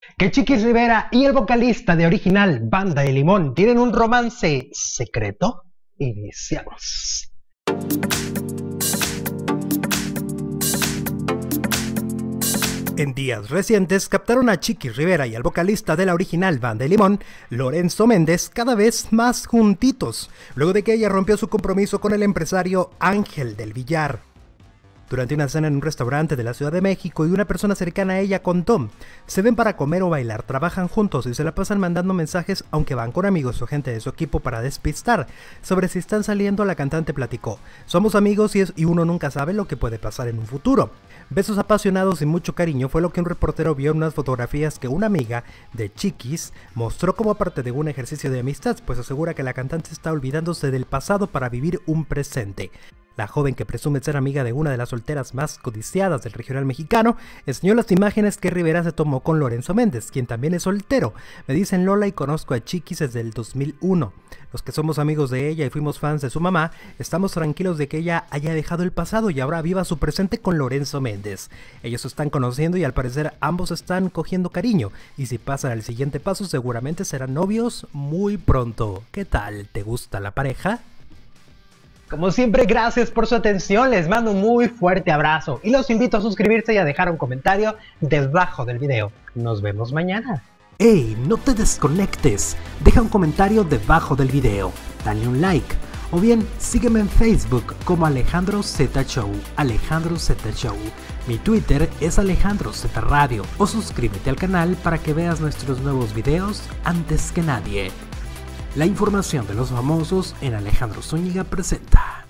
Que Chiquis Rivera y el vocalista de Original Banda de Limón tienen un romance secreto. Iniciamos. En días recientes captaron a Chiquis Rivera y al vocalista de la Original Banda de Limón, Lorenzo Méndez, cada vez más juntitos, luego de que ella rompió su compromiso con el empresario Ángel del Villar. Durante una cena en un restaurante de la Ciudad de México y una persona cercana a ella contó, se ven para comer o bailar, trabajan juntos y se la pasan mandando mensajes aunque van con amigos o gente de su equipo para despistar. Sobre si están saliendo, la cantante platicó, somos amigos y uno nunca sabe lo que puede pasar en un futuro. Besos apasionados y mucho cariño fue lo que un reportero vio en unas fotografías que una amiga de Chiquis mostró como parte de un ejercicio de amistad, pues asegura que la cantante está olvidándose del pasado para vivir un presente. La joven, que presume ser amiga de una de las solteras más codiciadas del regional mexicano, enseñó las imágenes que Rivera se tomó con Lorenzo Méndez, quien también es soltero. Me dicen Lola y conozco a Chiquis desde el 2001. Los que somos amigos de ella y fuimos fans de su mamá, estamos tranquilos de que ella haya dejado el pasado y ahora viva su presente con Lorenzo Méndez. Ellos se están conociendo y al parecer ambos están cogiendo cariño, y si pasan al siguiente paso seguramente serán novios muy pronto. ¿Qué tal? ¿Te gusta la pareja? Como siempre, gracias por su atención, les mando un muy fuerte abrazo y los invito a suscribirse y a dejar un comentario debajo del video. Nos vemos mañana. ¡Ey! No te desconectes, deja un comentario debajo del video, dale un like o bien sígueme en Facebook como Alejandro Z Show, Alejandro Z Show. Mi Twitter es Alejandro Z Radio o suscríbete al canal para que veas nuestros nuevos videos antes que nadie. La información de los famosos en Alejandro Zúñiga presenta.